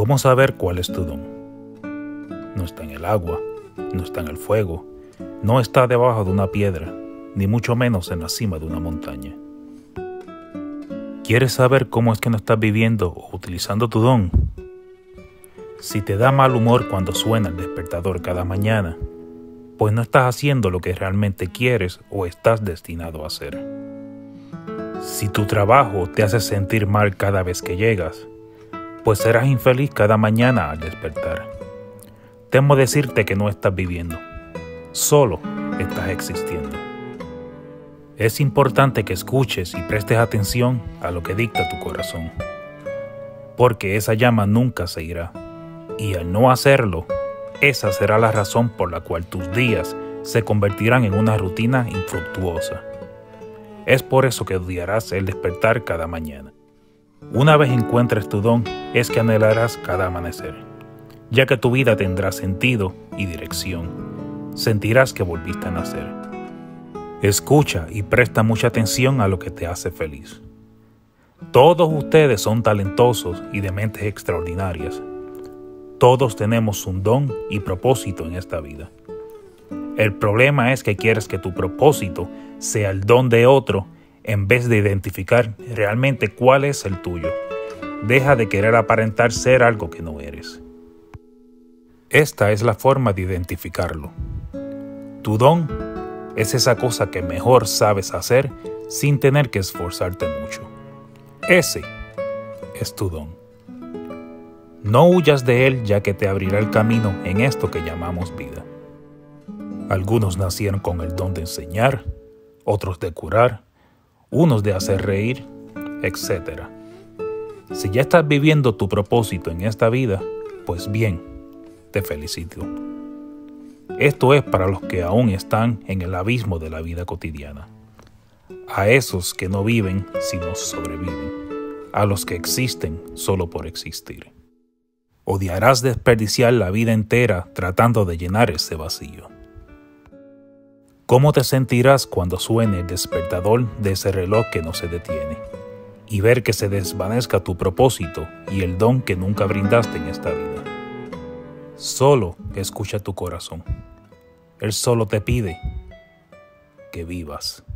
¿Cómo saber cuál es tu don? No está en el agua, no está en el fuego, no está debajo de una piedra, ni mucho menos en la cima de una montaña. ¿Quieres saber cómo es que no estás viviendo o utilizando tu don? Si te da mal humor cuando suena el despertador cada mañana, pues no estás haciendo lo que realmente quieres o estás destinado a hacer. Si tu trabajo te hace sentir mal cada vez que llegas, pues serás infeliz cada mañana al despertar. Temo decirte que no estás viviendo, solo estás existiendo. Es importante que escuches y prestes atención a lo que dicta tu corazón, porque esa llama nunca se irá, y al no hacerlo, esa será la razón por la cual tus días se convertirán en una rutina infructuosa. Es por eso que odiarás el despertar cada mañana. Una vez encuentres tu don, es que anhelarás cada amanecer, ya que tu vida tendrá sentido y dirección. Sentirás que volviste a nacer. Escucha y presta mucha atención a lo que te hace feliz. Todos ustedes son talentosos y de mentes extraordinarias. Todos tenemos un don y propósito en esta vida. El problema es que quieres que tu propósito sea el don de otro en vez de identificar realmente cuál es el tuyo. Deja de querer aparentar ser algo que no eres. Esta es la forma de identificarlo. Tu don es esa cosa que mejor sabes hacer sin tener que esforzarte mucho. Ese es tu don. No huyas de él, ya que te abrirá el camino en esto que llamamos vida. Algunos nacieron con el don de enseñar, otros de curar, unos de hacer reír, etc. Si ya estás viviendo tu propósito en esta vida, pues bien, te felicito. Esto es para los que aún están en el abismo de la vida cotidiana. A esos que no viven, sino sobreviven. A los que existen solo por existir. Odiarás desperdiciar la vida entera tratando de llenar ese vacío. ¿Cómo te sentirás cuando suene el despertador de ese reloj que no se detiene? Y ver que se desvanezca tu propósito y el don que nunca brindaste en esta vida. Solo escucha tu corazón. Él solo te pide que vivas.